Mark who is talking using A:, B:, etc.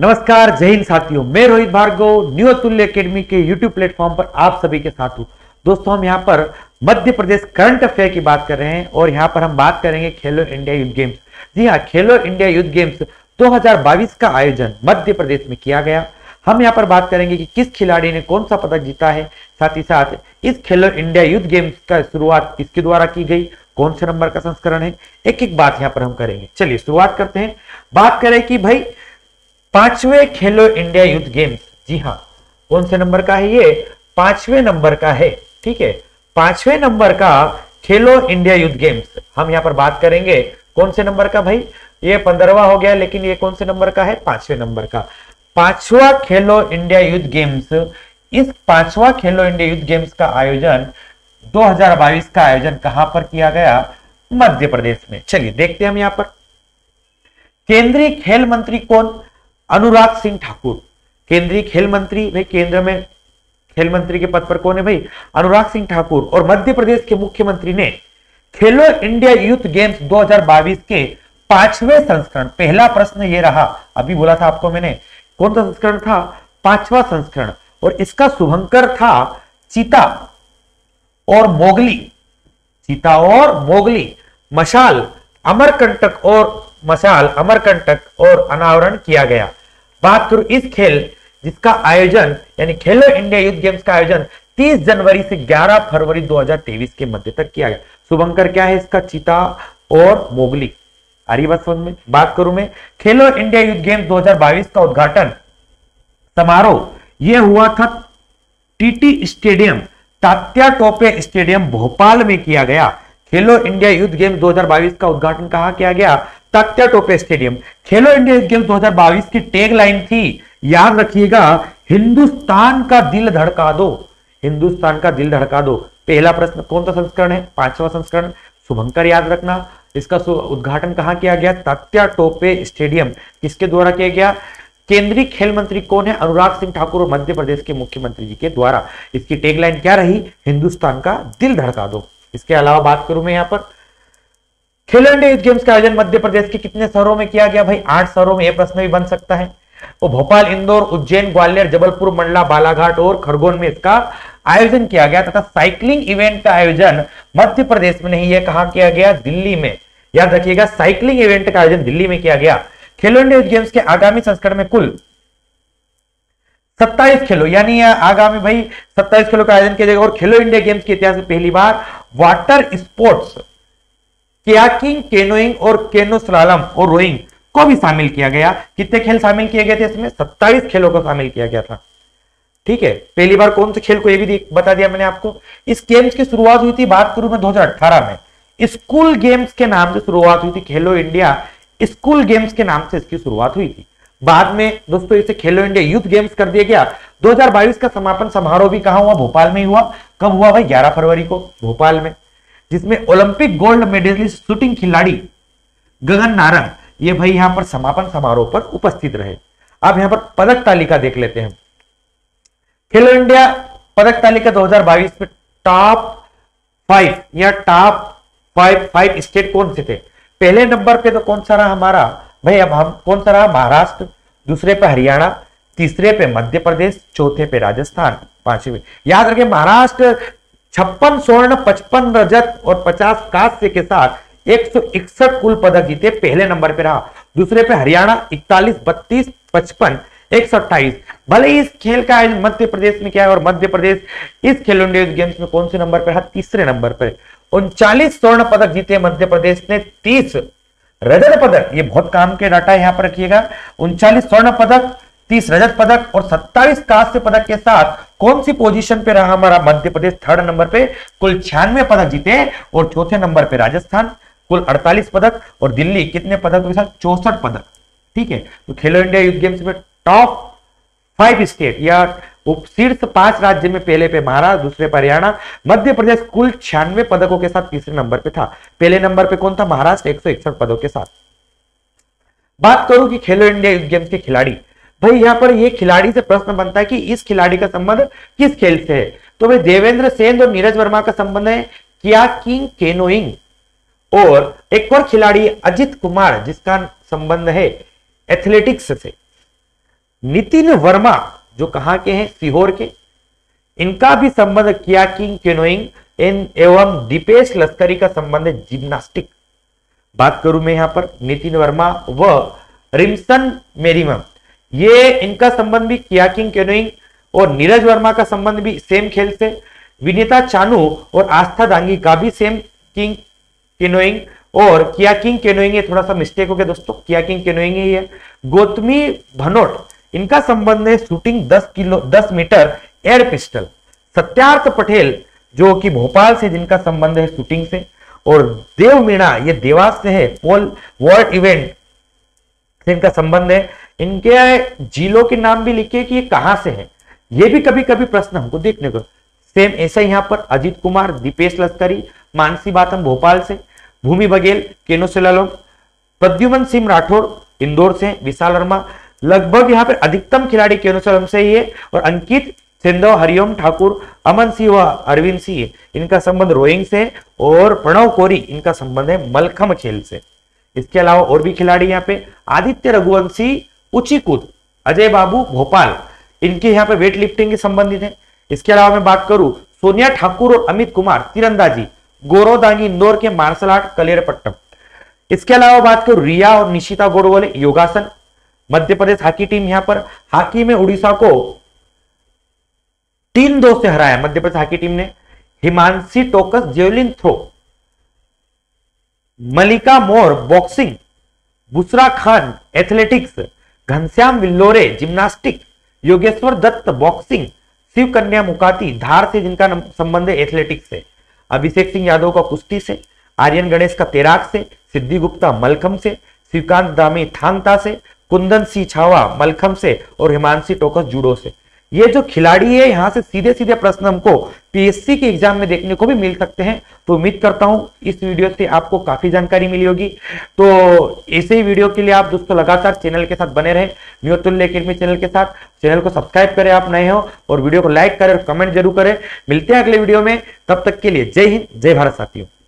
A: नमस्कार, जय हिंद साथियों। मैं रोहित भार्गव न्यू अतुल्य एकेडमी के यूट्यूब प्लेटफॉर्म पर आप सभी के साथ हूं। दोस्तों, हम यहां पर मध्य प्रदेश करंट अफेयर की बात कर रहे हैं और यहां पर हम बात करेंगे खेलो इंडिया यूथ गेम्स। जी हाँ, खेलो इंडिया यूथ गेम्स 2022 का आयोजन मध्य प्रदेश में किया गया। हम यहाँ पर बात करेंगे कि किस खिलाड़ी ने कौन सा पदक जीता है, साथ ही साथ इस खेलो इंडिया यूथ गेम्स का शुरुआत किसके द्वारा की गई, कौन से नंबर का संस्करण है, एक एक बात यहाँ पर हम करेंगे। चलिए शुरुआत करते हैं। बात करें कि भाई 5वें खेलो इंडिया यूथ गेम्स, जी हाँ, कौन से नंबर का है ये? 5वें नंबर का है। ठीक है, 5वें नंबर का खेलो इंडिया यूथ गेम्स हम यहाँ पर बात करेंगे। कौन से नंबर का भाई? ये 15वां हो गया, लेकिन ये कौन से नंबर का है? 5वें नंबर का। 5वां खेलो इंडिया यूथ गेम्स। इस 5वां खेलो इंडिया यूथ गेम्स का आयोजन 2022 का आयोजन कहां पर किया गया? मध्य प्रदेश में। चलिए देखते हैं हम यहां पर। केंद्रीय खेल मंत्री कौन? अनुराग सिंह ठाकुर। केंद्रीय खेल मंत्री, भाई केंद्र में खेल मंत्री के पद पर कौन है भाई? अनुराग सिंह ठाकुर। और मध्य प्रदेश के मुख्यमंत्री ने खेलो इंडिया यूथ गेम्स 2022 के 5वें संस्करण, पहला प्रश्न ये रहा, अभी बोला था आपको मैंने, कौन सा संस्करण था? 5वां संस्करण। और इसका शुभंकर था चीता और मोगली। चीता और मोगली, मशाल अमरकंटक और अनावरण किया गया। बात करूं इस खेल जिसका आयोजन यानी खेलो इंडिया यूथ गेम्स का आयोजन 30 जनवरी से 11 फरवरी 2023 के मध्य तक किया गया। शुभंकर क्या है इसका? चीता और मोगली। आ रही बात समझ में? बात करूं मैं खेलो इंडिया यूथ गेम्स 2022 का उद्घाटन समारोह यह हुआ था TT stadium, Tatya Tope stadium Bhopal में किया गया। खेलो इंडिया यूथ गेम्स 2022 का उद्घाटन कहां किया गया? Tatya Tope stadium. Khelo India youth games 2022 की टैग लाइन थी, याद रखिएगा, हिंदुस्तान का दिल धड़का दो। हिंदुस्तान का दिल धड़का दो। पहला प्रश्न कौन सा संस्करण है? 5वां संस्करण। शुभंकर याद रखना। इसका उद्घाटन कहां किया गया? तात्या टोपे स्टेडियम। किसके द्वारा किया गया? केंद्रीय खेल मंत्री कौन है? अनुराग सिंह ठाकुर और मध्य प्रदेश के मुख्यमंत्री जी के द्वारा। इसकी टैगलाइन क्या रही? हिंदुस्तान का दिल धड़का दो। इसके अलावा बात करूं मैं यहां पर खेलो इंडिया यूथ गेम्स का आयोजन मध्य प्रदेश के कितने शहरों में किया गया? भाई 8 शहरों में। यह प्रश्न भी बन सकता है। वो भोपाल, इंदौर, उज्जैन, ग्वालियर, जबलपुर, मंडला, बालाघाट और खरगोन में इसका आयोजन किया गया। तथा साइकिलिंग इवेंट का आयोजन मध्य प्रदेश में नहीं, यह कहां किया गया? दिल्ली में। याद रखिएगा, साइकिलिंग इवेंट का आयोजन दिल्ली में किया गया। खेलो इंडिया यूथ गेम्स के आगामी संस्करण में कुल 27 खेलों यानी आगामी भाई 27 खेलों का आयोजन किया जाएगा। और खेलो इंडिया गेम्स के इतिहास में पहली बार वाटर स्पोर्ट्स, कयाकिंग, कैनोइंग और कैनो स्लालम और रोइंग को भी शामिल किया गया। कितने खेल शामिल किए गए थे इसमें? 27 खेलों को शामिल किया गया था। ठीक है, पहली बार कौन से खेल को, यह भी बता दिया मैंने आपको। इस गेम्स की शुरुआत हुई थी, बात करूं मैं 2018 में, स्कूल गेम्स के नाम से शुरुआत हुई थी। खेलो इंडिया स्कूल गेम्स के नाम से इसकी शुरुआत हुई थी। बाद में दोस्तों इसे खेलो इंडिया यूथ गेम्स कर दिया गया। 2022 का समापन समारोह भी कहां हुआ? भोपाल में ही हुआ। कब हुआ भाई? 11 फरवरी को भोपाल में, जिसमें ओलंपिक गोल्ड मेडलिस्ट शूटिंग खिलाड़ी गगन नारंग ये भाई यहां पर समापन समारोह पर उपस्थित रहे। अब यहां पर पदक तालिका देख लेते हैं। खेलो इंडिया पदक तालिका 2022 में टॉप 5 या टॉप 5 स्टेट कौन से थे? पहले नंबर पे तो कौन सा रहा हमारा भाई? अब हम कौन सा रहा? महाराष्ट्र। दूसरे पे हरियाणा, तीसरे पे मध्य प्रदेश, चौथे पे राजस्थान, पांचवें। याद रखें, महाराष्ट्र 56 स्वर्ण, 55 रजत और 50 कांस्य के साथ 161 कुल पदक जीते, पहले नंबर पे रहा। दूसरे पे हरियाणा 41, 32, 55, 128। भले ही इस खेल का आयोजन मध्य प्रदेश में किया है और मध्य प्रदेश इस खेलो इंडिया गेम्स में कौन से नंबर पर रहा? तीसरे नंबर पर। 39 स्वर्ण पदक जीते मध्य प्रदेश ने, 30 रजत पदक, ये बहुत काम के डाटा यहां पर रखिएगा। 39 स्वर्ण पदक, 30 रजत पदक और 27 कांस्य पदक के साथ कौन सी पोजीशन पे रहा हमारा मध्य प्रदेश? 3rd नंबर पे, कुल 96 पदक जीते। और चौथे नंबर पे राजस्थान, कुल 48 पदक। और दिल्ली कितने पदक के साथ? 64 पदक। ठीक है, तो खेलो इंडिया यूथ गेम्स में टॉप 5 स्टेट या शीर्ष 5 राज्य में पहले पे महाराष्ट्र, दूसरे पर हरियाणा, मध्य प्रदेश कुल 96 पदकों के साथ तीसरे नंबर पे था। पहले नंबर पे कौन था? महाराष्ट्र 161 पदों के साथ। बात करूं कि खेलो इंडिया यूथ गेम्स के खिलाड़ी, भाई यहां पर ये खिलाड़ी से प्रश्न बनता है कि इस खिलाड़ी का संबंध किस खेल से है? तो भाई देवेंद्र सेन और नीरज वर्मा का संबंध है कयाकिंग, कैनोइंग। और एक और खिलाड़ी अजित कुमार जिसका संबंध है एथलेटिक्स से। नितिन वर्मा जो कहां के हैं, सीहोर के, इनका भी संबंध कियाकिंग केनोइंग एवं दीपेश लश्करी का संबंध है जिम्नास्टिक। बात करूं मैं यहां पर नितिन वर्मा व रिमसन मेरीमम, ये इनका संबंध भी कियाकिंग केनोइंग, और नीरज वर्मा का संबंध भी सेम खेल से। विनीता चानू और आस्था दांगी का भी सेम किंग केनोइंग और कियाकिंग केनोइंग, ये थोड़ा सा मिस्टेक हो गया दोस्तों, कियाकिंग केनोइंग ही है। गौतमी भनोट, इनका संबंध है shooting 10 metre air pistol. Satyarth Patel जो कि भोपाल से, जिनका संबंध है शूटिंग से। और देव मीणा, ये देवास से है, पोल वर्ल्ड इवेंट से इनका संबंध है। इनके जिलों के नाम भी लिखे कि ये कहां से है, ये भी कभी कभी प्रश्न हमको देखने को। सेम ऐसा यहां पर अजीत कुमार, दीपेश लश्करी, मानसी बातम भोपाल से, भूमि बघेल केनो स्लालोम, प्रद्युमन सिंह राठौड़ इंदौर से, विशाल वर्मा, लगभग यहां पर अधिकतम खिलाड़ी केनो स्लालोम से ही है। और अंकित सिंधव, हरिओम ठाकुर, अमन सिंह व अरविंद सिंह, इनका संबंध रोइंग से। और प्रणव कोरी, इनका संबंध है मलखम खेल से। इसके अलावा और भी खिलाड़ी यहाँ पे, आदित्य रघुवंशी ऊंची कूद, अजय बाबू भोपाल, इनके यहाँ पे वेट लिफ्टिंग के संबंधित है। इसके अलावा मैं बात करूं सोनिया ठाकुर और अमित कुमार तीरंदाजी, गौरव दांगी इंदौर के मार्शल आर्ट कलेरपट्टम। इसके अलावा बात करूं रिया और निशिता गोडबोले योगासन। मध्य प्रदेश हॉकी टीम यहाँ पर हॉकी में उड़ीसा को 3-2 से हराया मध्य प्रदेश हॉकी टीम ने। Himanshi Tokas javelin throw, Malika Mor boxing, Bushra Khan athletics, Ghanshyam Villore gymnastic, Yogeshwar Dutt boxing, Shiv Kanya Mukati धार से, जिनका संबंध है एथलेटिक्स से। अभिषेक सिंह यादव का कुश्ती से, आर्यन गणेश का तैराक से, सिद्धि गुप्ता मलखम से, श्रीकांत दामी थांगता से, कुंदन सिंह छावा मलखम से और हिमांशी टोकस जूडो से। ये जो खिलाड़ी है, यहां से सीधे सीधे प्रश्न हमको पीएससी के एग्जाम में देखने को भी मिल सकते हैं। तो उम्मीद करता हूं इस वीडियो से आपको काफी जानकारी मिली होगी। तो ऐसे ही वीडियो के लिए आप दोस्तों लगातार चैनल के साथ बने रहे, न्यूतुल्य एकेडमी चैनल के साथ। चैनल को सब्सक्राइब करें आप नए हो, और वीडियो को लाइक करें और कमेंट जरूर करें। मिलते हैं अगले वीडियो में, तब तक के लिए जय हिंद, जय भारत साथियों।